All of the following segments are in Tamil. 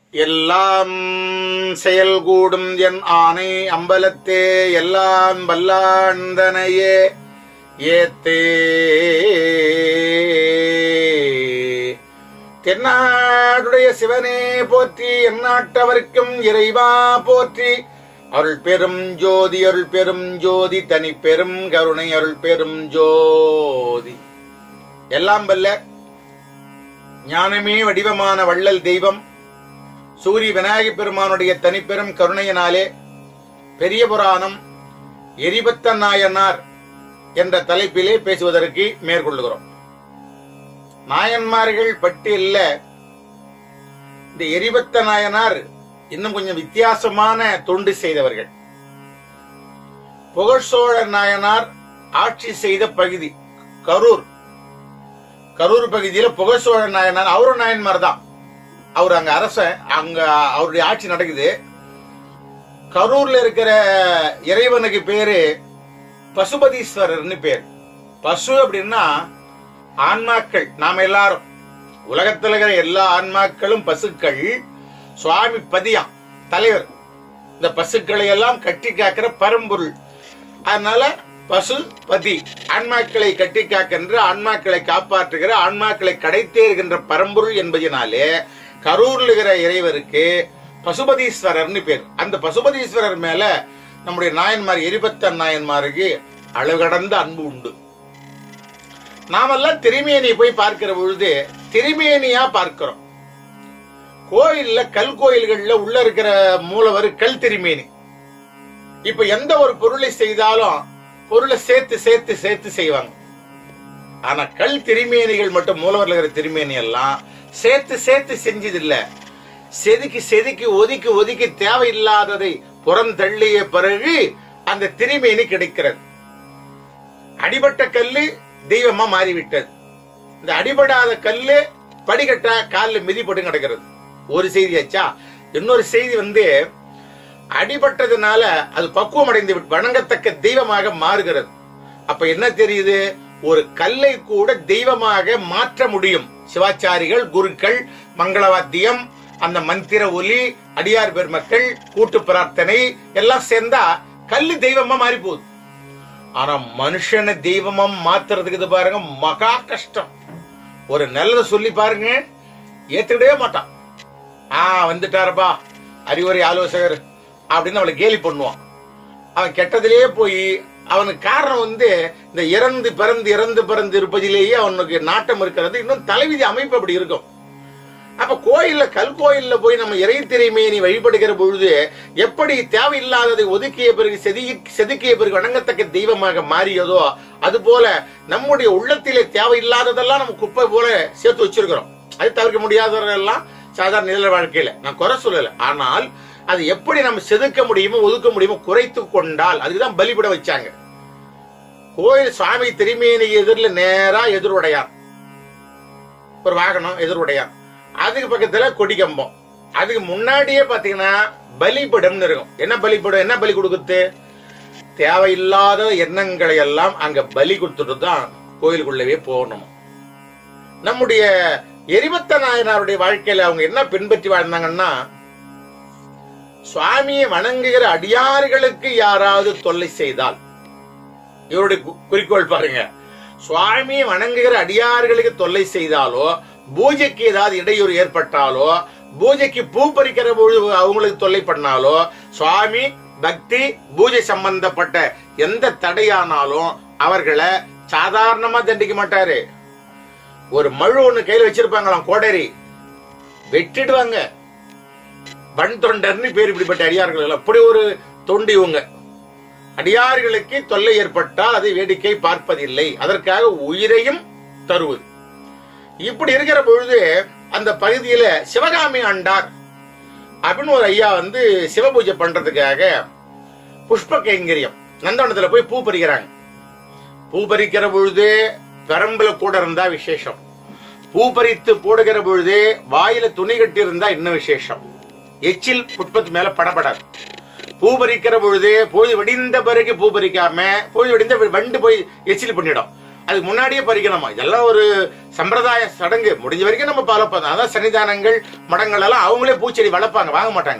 எல்லாம் செயல்கூடும் என் ஆணை அம்பலத்தே எல்லாம் வல்லாந்தனையே ஏத்தே. தென்னாடுடைய சிவனே போற்றி, எந்நாட்டவர்க்கும் இறைவா போற்றி. அருள் பெரும் ஜோதி அருள் பெரும் ஜோதி தனி பெரும் கருணை அருள் பெரும் ஜோதி. எல்லாம் வல்ல ஞானமே வடிவமான வள்ளல் தெய்வம் சூரிய விநாயக பெருமானுடைய தனிப்பெரும் கருணையினாலே பெரிய புராணம் எரிபத்த நாயனார் என்ற தலைப்பிலே பேசுவதற்கு மேற்கொள்ளுகிறோம். நாயன்மார்கள் பட்டியல்ல இந்த எரிபத்த நாயனார் இன்னும் கொஞ்சம் வித்தியாசமான தொண்டு செய்தவர்கள். புகழ்சோழ நாயனார் ஆட்சி செய்த பகுதி கரூர் பகுதியில புகழ்சோழ நாயனார் அவரும் நாயன்மார் தான். அவர் அங்க அரசன், அங்க அவருடைய ஆட்சி நடக்குது. கரூர்ல இருக்கிற இறைவனுக்கு பேரு பசுபதீஸ்வரர்னு பேர். பசு அப்படின்னா ஆன்மாக்கள். நாம எல்லாரும் உலகத்தில் இருக்கிற எல்லா ஆன்மாக்களும் பசுக்கள். சுவாமி பதியாம் தலைவர். இந்த பசுக்களை எல்லாம் கட்டி காக்கிற பரம்பொருள். அதனால பசுபதி ஆன்மாக்களை கட்டி காக்கின்ற, ஆன்மாக்களை காப்பாற்றுகிற, ஆன்மாக்களை கடைத்தேறுகின்ற பரம்பொருள் என்பதனாலே கரூர்ல இருக்கிற இறைவருக்கு பசுபதீஸ்வரர்னு பேர். அந்த பசுபதீஸ்வரர் மேல நம்முடைய நாயன்மார் எரிபத்த நாயன்மாருக்கு அளவுகடந்த அன்பு உண்டு. நாமெல்லாம் திருமேனியை போய் பார்க்கிற பொழுது திருமேனியா பார்க்கிறோம். கோயில்ல கல் கோயில்கள்ல உள்ள இருக்கிற மூலவர் கல் திருமேனி. இப்ப எந்த ஒரு பொருளை செய்தாலும் பொருளை சேர்த்து சேர்த்து சேர்த்து செய்வாங்க. ஆனா கல் திருமேனிகள் மட்டும், மூலவர்ல இருக்கிற திருமேனி எல்லாம் சேர்த்து சேர்த்து செஞ்சது இல்ல. செதுக்கி செதுக்கி ஒதுக்கி ஒதுக்கி தேவையில்லாததை புறம் தள்ளிய பிறகு அந்த திருமேனி கிடைக்கிறது. அடிபட்ட கல்லு தெய்வமா மாறிவிட்டது. இந்த அடிபடாத கல்லு படிக்கட்டா காலில் மிதிப்பட்டு கிடக்கிறது. ஒரு செய்தி ஆச்சா. இன்னொரு செய்தி அடிபட்டதுனால அது பக்குவம் அடைந்து வணங்கத்தக்க தெய்வமாக மாறுகிறது. அப்ப என்ன தெரியுது? ஒரு கல்லை கூட தெய்வமாக மாற்ற முடியும். சிவாச்சாரிகள், குருக்கள், மங்களவாத்தியம், அந்த மந்திர ஒலி, அடியார் பெருமக்கள், கூட்டு பிரார்த்தனை எல்லாம் சேர்ந்தா கல்லு தெய்வமா மாறி போகுது. ஆனா மனுஷனை தெய்வமா மாத்துறதுக்கு இது பாருங்க மகா கஷ்டம். ஒரு நல்லதை சொல்லி பாருங்க, ஏத்துக்கிட்டே மாட்டான். வந்துட்டாரப்பா அறிவுரை ஆலோசகர் அப்படின்னு அவளை கேலி பண்ணுவான். அவன் கெட்டதிலேயே போய் அவனுக்கு காரணம் இந்த இறந்து பிறந்து இறந்து பிறந்து இருப்பதிலேயே அவனுக்கு நாட்டம் இருக்கிறது. இன்னும் தலைவிதி அமைப்பு அப்படி இருக்கும். அப்ப கோயில்ல கல் கோயில்ல போய் நம்ம இறை திரைமையை வழிபடுகிற பொழுது எப்படி தேவையில்லாததை ஒதுக்கிய பிறகு செதுக்கிய பிறகு வணங்கத்தக்க தெய்வமாக மாறியதோ அது போல நம்முடைய உள்ளத்திலே தேவையில்லாததெல்லாம் நம்ம குப்பை போல சேர்த்து வச்சிருக்கிறோம். அது தவிர்க்க முடியாதவர்களெல்லாம் சாதாரண நில வாழ்க்கையில நான் குறை சொல்லல. ஆனால் அது எப்படி நம்ம செதுக்க முடியுமோ ஒதுக்க முடியுமோ குறைத்து கொண்டால் அதுக்குதான் பலிபட வச்சாங்க. கோயில் சுவாமி திருமேனி எதிரில் நேரா எதிர்வுடையார் ஒரு வாகனம் எதிர்வுடையார். அதுக்கு பக்கத்துல கொடி கம்பம். அதுக்கு முன்னாடியே பாத்தீங்கன்னா பலிபடம் இருக்கும். என்ன பலிபடம்? என்ன பலி கொடுக்குது? தேவையில்லாத எண்ணங்களை எல்லாம் அங்க பலி கொடுத்துட்டு தான் கோயிலுக்குள்ளவே போகணும். நம்முடைய எரிபத்த நாயனாருடைய வாழ்க்கையில அவங்க என்ன பின்பற்றி வாழ்ந்தாங்கன்னா, சுவாமியை வணங்குகிற அடியார்களுக்கு யாராவது தொல்லை செய்தால், இவருடைய குறிக்கோள் பாருங்க, சுவாமியை வணங்குகிற அடியார்களுக்கு தொல்லை செய்தாலோ, பூஜைக்கு ஏதாவது இடையூறு ஏற்பட்டாலோ, பூஜைக்கு பூ பறிக்கிற பொழுது அவங்களுக்கு தொல்லை பண்ணாலோ, சுவாமி பக்தி பூஜை சம்பந்தப்பட்ட எந்த தடையானாலும் அவர்களை சாதாரணமா தண்டிக்க மாட்டாரு. ஒரு மழு ஒண்ணு கையில வச்சிருப்பாங்களாம், கோடரி, வெட்டிடுவாங்க. வன் தொண்டர்னு பேர் இப்படிப்பட்ட அடியார்கள். அப்படி ஒரு தொண்டு இவங்க. அடியார்களுக்கு தொல்லை ஏற்பட்டால் அதை வேடிக்கை பார்ப்பதில்லை, அதற்காக உயிரையும் தருவது. இப்படி இருக்கிற பொழுது அந்த பகுதியில சிவகாமி ஆண்டார் அப்படின்னு ஒரு ஐயா சிவபூஜை பண்றதுக்காக புஷ்ப கைங்கரியம் நந்தவனத்துல போய் பூ பறிக்கிறாங்க. பூ பறிக்கிற பொழுது பெரம்புல கூட இருந்தா விசேஷம். பூ பறித்து போடுகிற பொழுது வாயில துணி கட்டி இருந்தா இன்னும் விசேஷம். எச்சில் புஷ்பத்து மேல படப்படாது. பூ பறிக்கிற பொழுது பொழுது வெடிந்த பிறகு பூ பறிக்காம, பொழுது வெடிந்த வண்டு போய் எச்சில் பண்ணிடும். அதுக்கு முன்னாடியே பறிக்கணுமா. இதெல்லாம் ஒரு சம்பிரதாய சடங்கு. முடிஞ்ச வரைக்கும் நம்ம ஃபாலோ பண்ணலாம். அதான் சன்னிதானங்கள் மடங்கள் எல்லாம் அவங்களே பூச்செடி வளர்ப்பாங்க, வாங்க மாட்டாங்க.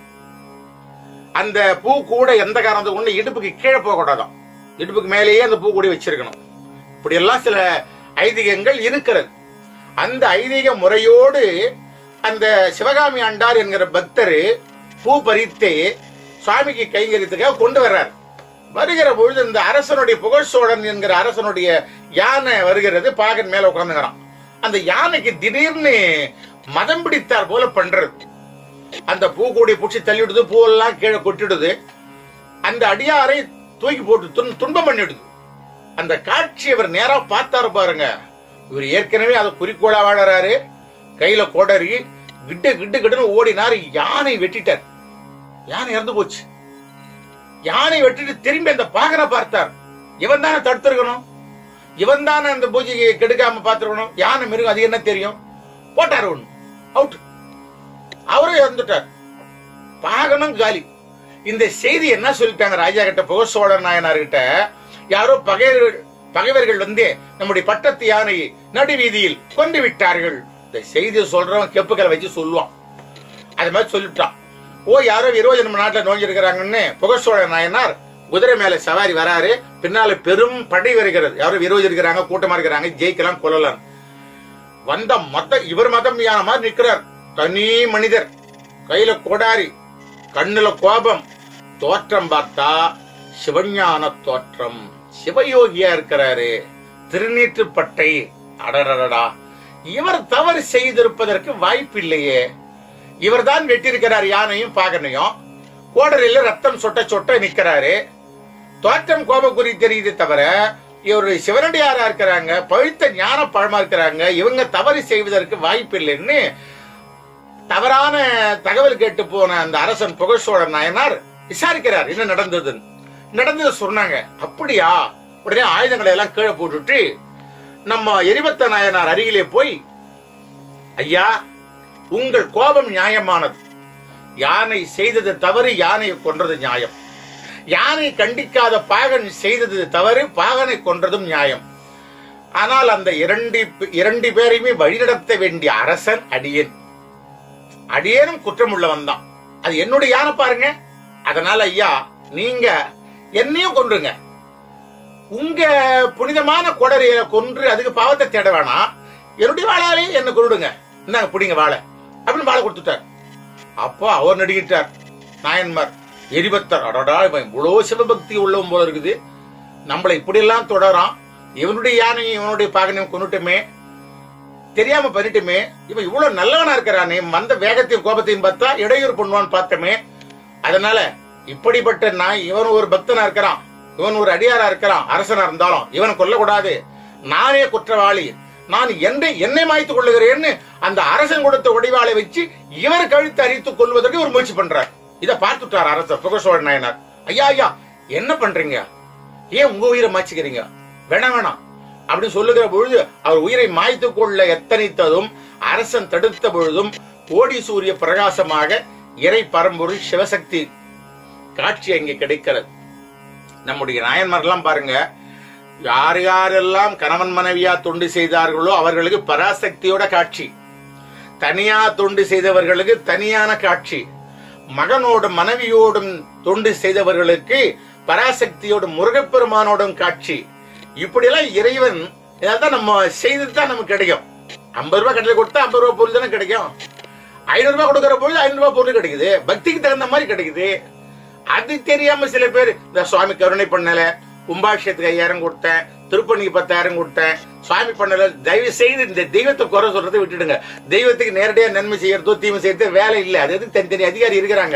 அந்த பூ கூட எந்த காரணத்துக்கு கொண்டு இடுப்புக்கு கீழே போக கூடாதான், இடுப்புக்கு மேலேயே அந்த பூ கூடி வச்சிருக்கணும். இப்படி எல்லாம் சில ஐதீகங்கள் இருக்கிறது. அந்த ஐதீக முறையோடு அந்த சிவகாமி ஆண்டார் என்கிற பக்தர் பூ பறித்து சுவாமிக்கு கைங்கரியத்துக்காக கொண்டு வர்றார். வருகிற பொழுது இந்த அரசனுடைய புகழ்சோழன் என்கிற அரசனுடைய யானை வருகிறது. பாகன் மேல உட்கார்ந்துக்கிறான். அந்த யானைக்கு திடீர்னு மதம் பிடித்தார் போல பண்றது. அந்த பூ கூடி பூச்சி தள்ளிவிடுது, பூவெல்லாம் கீழே கொட்டிடுது. அந்த அடியாரை தூக்கி போட்டு துன்பம் பண்ணிடுது. அந்த காட்சி அவர் நேரா பார்த்தாரு பாருங்க. இவர் ஏற்கனவே அதை குறிக்கோளா வாழறாரு. கையில கோடரி கிட்டு கிட்டு கிட்டுன்னு ஓடினாரு. யானை வெட்டிட்டார். யானை இறந்து போச்சு. யானை வெட்டிட்டு திரும்பி அந்த பாகனை பார்த்தார். இவன் தானே தடுத்திருக்கணும், இவன் தானே அந்த பூஜையை கெடுக்காம பார்த்திருக்கணும். யானை மிருகம், அது என்ன தெரியும், போட்டாரு ஒண்ணு, அவுட். அவரும் இறந்துட்டார். பாகனும் காலி. இந்த செய்தி என்ன சொல்லிட்டாங்க ராஜா கிட்ட, புகழ்சோழ நாயனார்கிட்ட, யாரோ பகைவர்கள் வந்து நம்முடைய பட்டத்து யானையை நடு வீதியில் கொண்டு விட்டார்கள். இந்த செய்தி சொல்றவன் கெப்புக்களை வச்சு சொல்லுவான். அது மாதிரி சொல்லிட்டான். ஓ, யாரோ விரோதி நம்ம நாட்டில் நோஞ்சிருக்கிறாங்கன்னு புகழ்சோழ நாயனார் குதிரை மேல சவாரி வராரு. பின்னால பெரும் படை வருகிறது. யாரோ விரோதி இருக்கிறாங்க, கூட்டமா இருக்கிறாங்க, ஜெயிக்கலாம் கொள்ளலாம். வந்த இவர் மதம் யான மாதிரி நிற்கிறார். தனி மனிதர், கையில கொடாரி, கண்ணுல கோபம். தோற்றம் பார்த்தா சிவஞான தோற்றம், சிவயோகியா இருக்கிறாரு. திருநீற்றுப்பட்டை. அடடடா, இவர் தவறு செய்திருப்பதற்கு வாய்ப்பு இல்லையே. இவர் தான் வெட்டியிருக்கிறார் யானையும் பாகனையும். கோடரில ரத்தம் சொட்ட சொட்ட நிக்கிறாரு. தோற்றம் கோபக்குறி தெரியுது தவிர இவருடைய சிவனடியாரா இருக்கிறாங்க, பழுத்த ஞான பழமா இருக்கிறாங்க. இவங்க தவறு செய்வதற்கு வாய்ப்பு இல்லைன்னு தவறான தகவல் கேட்டு போன அந்த அரசன் புகழ்சோழ நாயனார் விசாரிக்கிறார் என்ன நடந்தது சொன்னாங்க. அப்படியா? உடனே ஆயுதங்களை எல்லாம் கீழே போட்டுட்டு நம்ம எரிபத்த நாயனார் அருகிலே போய், ஐயா, உங்கள் கோபம் நியாயமானது. யானை செய்தது தவறு, யானையை கொன்றது நியாயம். யானை கண்டிக்காத பாகன் செய்தது தவறு, பாகனை கொன்றதும் நியாயம். ஆனால் அந்த இரண்டு பேரையுமே வழிநடத்த வேண்டிய அரசன் அடியேன். அடியேனும் குற்றம் உள்ளவன் தான். அது என்னுடைய யானை பாருங்க. அதனால ஐயா, நீங்க என்னையும் கொன்றுங்க. உங்க புனிதமான கொடரைய கொன்று அதுக்கு பாவத்தை தேட வேணாம். என்னுடைய வாழாலே என்ன கொண்டுடுங்க, இந்தாங்க பிடிங்க வாழை அப்படின்னு வாழை கொடுத்துட்டார். அப்போ அவர் நடிக்கிட்டார் நாயன்மார். எரிபத்தர், அடடா, இவன் இவ்வளவு சிவபக்தி உள்ளவன் போல இருக்குது, நம்மளை இப்படி எல்லாம் தொடரான், இவனுடைய யானையும் இவனுடைய பாகனையும் கொண்டுட்டுமே, தெரியாம பண்ணிட்டுமே, இவன் இவ்வளவு நல்லவனா இருக்கிறானே, வந்த வேகத்தையும் கோபத்தையும் பார்த்தா இடையூறு பண்ணுவான்னு பார்த்தமே. அதனால இப்படிப்பட்ட நான், இவன் ஒரு பக்தனா இருக்கிறான், இவன் ஒரு அடியாரா இருக்கிறான், அரசனா இருந்தாலும் இவனை கொல்லக்கூடாது, நானே குற்றவாளி, நான் என்னை மாய்த்துக் கொள்ளுகிறேன்னு அந்த அரசன் கொடுத்த ஒடிவாளை வச்சு இவர் கழுத்து அரித்துக் கொள்வதற்கு ஒரு முயற்சி பண்றார். இதை பார்த்துட்டார் அரசர் புகழ்சோழ நாயனார். ஐயா ஐயா, என்ன பண்றீங்க, ஏன் உங்க உயிரை மாய்ச்சிக்கிறீங்க, வேணாம் அப்படின்னு சொல்லுகிற பொழுது அவர் உயிரை மாய்த்துக் கொள்ள எத்தனைத்ததும் அரசன் தடுத்த பொழுதும் கோடி சூரிய பிரகாசமாக இறை பரம்பொருள் சிவசக்தி காட்சி அங்கே கிடைக்கிறது. நம்முடைய நாயன்மாரெல்லாம் பாருங்க, யார் யாரெல்லாம் கணவன் மனைவியா தொண்டு செய்தார்களோ அவர்களுக்கு பராசக்தியோட காட்சி, தனியா தொண்டு செய்தவர்களுக்கு தனியான காட்சி, மகனோடும் மனைவியோடும் தொண்டு செய்தவர்களுக்கு பராசக்தியோட முருகப்பெருமானோடும் காட்சி. இப்படி எல்லாம் இறைவன் இதான் நம்ம செய்துதான் நமக்கு கிடைக்கும். 50 ரூபாய் கடையில் கொடுத்தா 50 ரூபாய் பொருள் தானே கிடைக்கும். 500 ரூபாய் கொடுக்கிற பொழுது 500 ரூபாய் பொருள் கிடைக்குது, பக்திக்கு தகுந்த மாதிரி கிடைக்குது. அது தெரியாம சில பேர், இந்த சுவாமி கருணை பண்ணல, கும்பாபிஷேகத்துக்கு 5000 கொடுத்தேன், திருப்பணிக்கு 10,000 கொடுத்தேன், சுவாமி பண்ணல, தயவு செய்து இந்த தெய்வத்தை குறை சொல்றதை விட்டுடுங்க. தெய்வத்துக்கு நேரடியா நன்மை செய்யறதோ தீமை செய்யறதோ வேலை இல்லை. அது எதுக்கு தனித்தனி அதிகாரி இருக்கிறாங்க.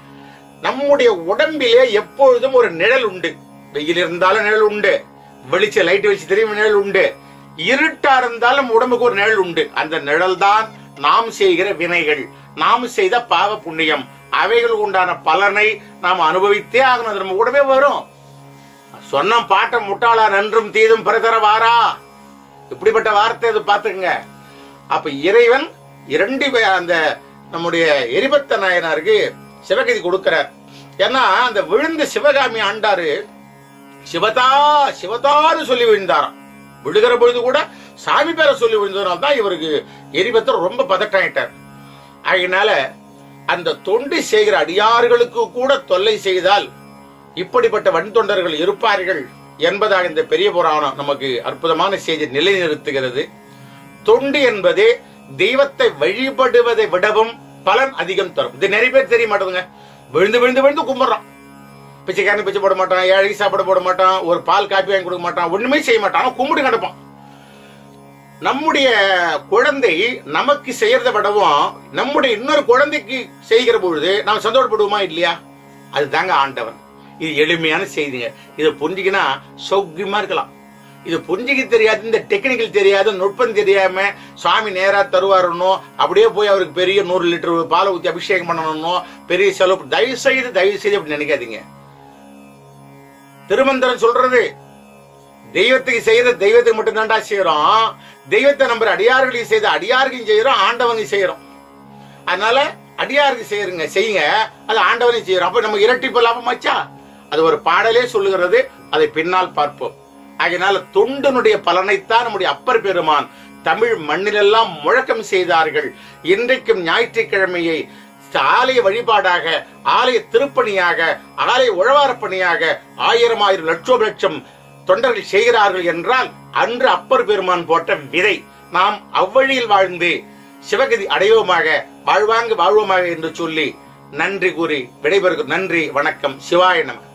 நம்முடைய உடம்பிலே எப்பொழுதும் ஒரு நிழல் உண்டு. வெயில் இருந்தாலும் நிழல் உண்டு, வெளிச்ச லைட் வச்சு தெரியும் நிழல் உண்டு, இருட்டா இருந்தாலும் உடம்புக்கு ஒரு நிழல் உண்டு. அந்த நிழல் தான் நாம் செய்கிற வினைகள், நாம் செய்த பாவ புண்ணியம். அவைகள் உண்டான பலனை நாம் அனுபவித்தே ஆகணும். அது நம்ம கூடவே வரும். சொன்ன பாட்டம் முட்டாளா நன்றும் தீதும் பிறதர வாரா, இப்படிப்பட்ட வார்த்தை அது பாத்துக்கங்க. அப்ப இறைவன் அந்த நம்முடைய எரிபத்த நாயனாருக்கு சிவகதி கொடுக்கிறார். ஏன்னா அந்த விழுந்த சிவகாமி ஆண்டாரு சிவதா சிவதான்னு சொல்லி விழுந்தாராம். விழுகிற பொழுது கூட சாமி பேரை சொல்லி விழுந்ததுனால தான் இவருக்கு எரிபத்தர் ரொம்ப பதட்டாயிட்டார். அதனால அந்த தொண்டு செய்கிற அடியார்களுக்கு கூட தொல்லை செய்தால் இப்படிப்பட்ட வன் தொண்டர்கள் இருப்பார்கள் என்பதாக இந்த பெரிய புராணம் நமக்கு அற்புதமான செய்தி நிலைநிறுத்துகிறது. தொண்டு என்பது தெய்வத்தை வழிபடுவதை விடவும் பலன் அதிகம் தரும். இது நிறைய பேர் தெரிய மாட்டேங்குங்க. விழுந்து விழுந்து விழுந்து கும்பிடுறான். பிச்சைக்காரன் பிச்சை போட மாட்டான், ஏழை சாப்பாடு போட மாட்டான், ஒரு பால் காப்பி வாங்கி கொடுக்க மாட்டான், ஒண்ணுமே செய்ய மாட்டான், கும்பிட்டு கிடப்பான். நம்முடைய குழந்தை நமக்கு செய்யறதை விடவும் நம்முடைய இன்னொரு குழந்தைக்கு செய்கிற பொழுது நாம் சந்தோஷப்படுவோமா இல்லையா? அது தாங்க ஆண்டவன். இது எளிமையான செய்திங்க. இதை புரிஞ்சுக்கினா சௌக்கியமா இருக்கலாம். இது புரிஞ்சுக்க தெரியாது, இந்த டெக்னிக்கல் தெரியாது, நுட்பம் தெரியாம சுவாமி நேரா தருவாருன்னோ, அப்படியே போய் அவருக்கு பெரிய 100 லிட்டர் பாலை ஊற்றி அபிஷேகம் பண்ணணும்னோ, பெரிய செலவு. தயவு செய்து அப்படி நினைக்காதீங்க. திருமந்திரம் சொல்றது தெய்வத்துக்கு செய்யற தெய்வத்துக்கு மட்டும் தான்டா செய்யறோம். தெய்வத்தை நம்புற அடியார்களையும் செய்த அடியார்களையும் செய்யறோம், ஆண்டவனையும் செய்யறோம். அதனால அடியாருக்கு செய்யுங்க, அது ஆண்டவனையும் செய்யறோம். அப்ப நம்ம இரட்டிப்பு லாபமாச்சா? அது ஒரு பாடலே சொல்லுகிறது, அதை பின்னால் பார்ப்போம். அதனால தொண்டனுடைய பலனைத்தான் நம்முடைய அப்பர் பெருமான் தமிழ் மண்ணிலெல்லாம் முழக்கம் செய்தார்கள். இன்றைக்கும் ஞாயிற்றுக்கிழமையை ஆலய வழிபாடாக, ஆலய திருப்பணியாக, ஆலய உழவார பணியாக 1000 லட்சம் தொண்டர்கள் செய்கிறார்கள் என்றால் அன்று அப்பர் பெருமான் போட்ட விதை. நாம் அவ்வழியில் வாழ்ந்து சிவகதி அடைவோமாக, வாழ்வாங்கு வாழ்வோமாக என்று சொல்லி நன்றி கூறி விடைபெறுகிறோம். நன்றி, வணக்கம். சிவாய நம.